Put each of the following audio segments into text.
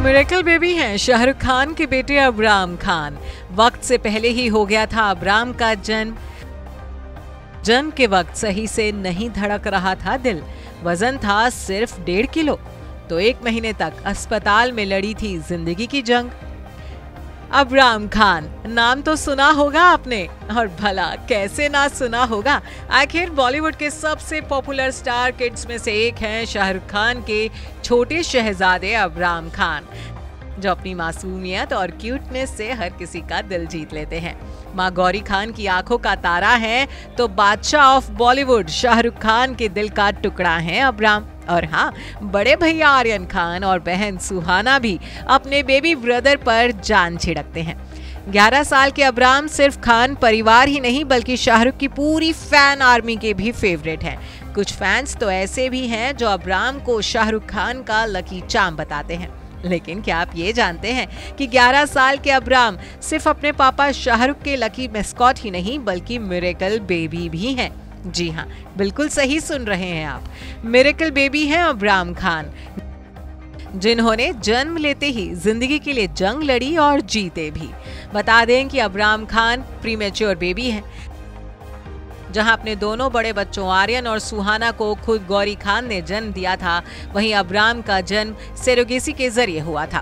Miracle baby हैं शाहरुख खान के बेटे अबराम खान। वक्त से पहले ही हो गया था अबराम का जन्म। जन्म के वक्त सही से नहीं धड़क रहा था दिल। वजन था सिर्फ 1.5 किलो। तो 1 महीने तक अस्पताल में लड़ी थी जिंदगी की जंग। अबराम खान नाम तो सुना होगा आपने, और भला कैसे ना सुना होगा। आखिर बॉलीवुड के सबसे पॉपुलर स्टार किड्स में से एक हैं शाहरुख खान के छोटे शहजादे अबराम खान, जो अपनी मासूमियत और क्यूटनेस से हर किसी का दिल जीत लेते हैं। माँ गौरी खान की आंखों का तारा है तो बादशाह ऑफ बॉलीवुड शाहरुख खान के दिल का टुकड़ा है अबराम। और हाँ, बड़े भैया आर्यन खान और बहन सुहाना भी अपने बेबी ब्रदर पर जान छिड़कते हैं। 11 साल के अबराम सिर्फ खान परिवार ही नहीं बल्कि शाहरुख की पूरी फैन आर्मी के भी फेवरेट हैं। कुछ फैंस तो ऐसे भी हैं जो अबराम को शाहरुख खान का लकी चार्म बताते हैं। लेकिन क्या आप ये जानते हैं कि 11 साल के अबराम सिर्फ अपने पापा शाहरुख के लकी मैस्कॉट ही नहीं बल्कि मिरेकल बेबी भी हैं। जी हाँ, बिल्कुल सही सुन रहे हैं आप, मिरेकल बेबी हैं अबराम खान, जिन्होंने जन्म लेते ही जिंदगी के लिए जंग लड़ी और जीते भी। बता दें कि अबराम खान प्रीमेच्योर बेबी हैं। जहां अपने दोनों बड़े बच्चों आर्यन और सुहाना को खुद गौरी खान ने जन्म दिया था, वहीं अबराम का जन्म सरोगेसी के जरिए हुआ था।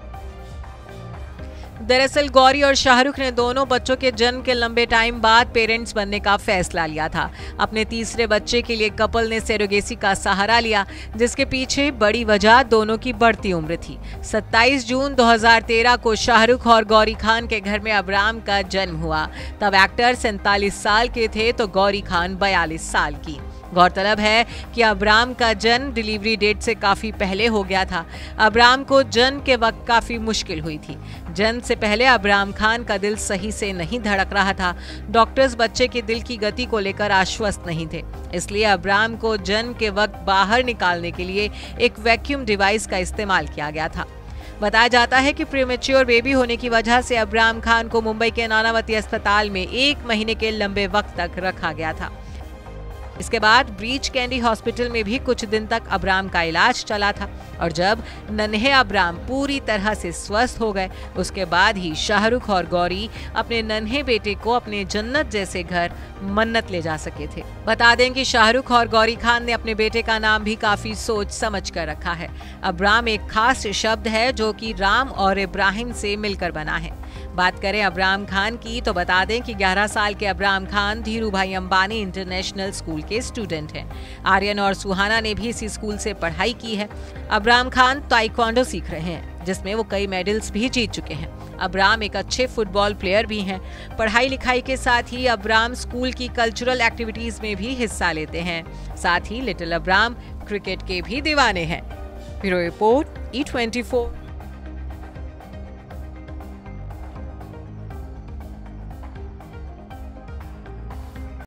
दरअसल गौरी और शाहरुख ने दोनों बच्चों के जन्म के लंबे टाइम बाद पेरेंट्स बनने का फैसला लिया था। अपने तीसरे बच्चे के लिए कपल ने सरोगेसी का सहारा लिया, जिसके पीछे बड़ी वजह दोनों की बढ़ती उम्र थी। 27 जून 2013 को शाहरुख और गौरी खान के घर में अबराम का जन्म हुआ। तब एक्टर 47 साल के थे तो गौरी खान 42 साल की। गौरतलब है कि अबराम का जन्म डिलीवरी डेट से काफी पहले हो गया था। अबराम को जन्म के वक्त काफी मुश्किल हुई थी। जन्म से पहले अबराम खान का दिल सही से नहीं धड़क रहा था। डॉक्टर्स बच्चे के दिल की गति को लेकर आश्वस्त नहीं थे, इसलिए अबराम को जन्म के वक्त बाहर निकालने के लिए एक वैक्यूम डिवाइस का इस्तेमाल किया गया था। बताया जाता है कि प्रीमेच्योर बेबी होने की वजह से अबराम खान को मुंबई के नानावती अस्पताल में 1 महीने के लंबे वक्त तक रखा गया था। इसके बाद ब्रीच कैंडी हॉस्पिटल में भी कुछ दिन तक अबराम का इलाज चला था, और जब नन्हे अबराम पूरी तरह से स्वस्थ हो गए, उसके बाद ही शाहरुख और गौरी अपने नन्हे बेटे को अपने जन्नत जैसे घर मन्नत ले जा सके थे। बता दें कि शाहरुख और गौरी खान ने अपने बेटे का नाम भी काफी सोच समझ कर रखा है। अबराम एक खास शब्द है जो कि राम और इब्राहिम से मिलकर बना है। बात करें अबराम खान की तो बता दें कि 11 साल के अबराम खान धीरूभाई अंबानी इंटरनेशनल स्कूल के स्टूडेंट हैं। आर्यन और सुहाना ने भी इसी स्कूल से पढ़ाई की है। अबराम खान ताइक्वांडो सीख रहे हैं, जिसमें वो कई मेडल्स भी जीत चुके हैं। अबराम एक अच्छे फुटबॉल प्लेयर भी हैं। पढ़ाई लिखाई के साथ ही अबराम स्कूल की कल्चरल एक्टिविटीज में भी हिस्सा लेते हैं। साथ ही लिटिल अबराम क्रिकेट के भी दीवाने हैं। Bureau report E24।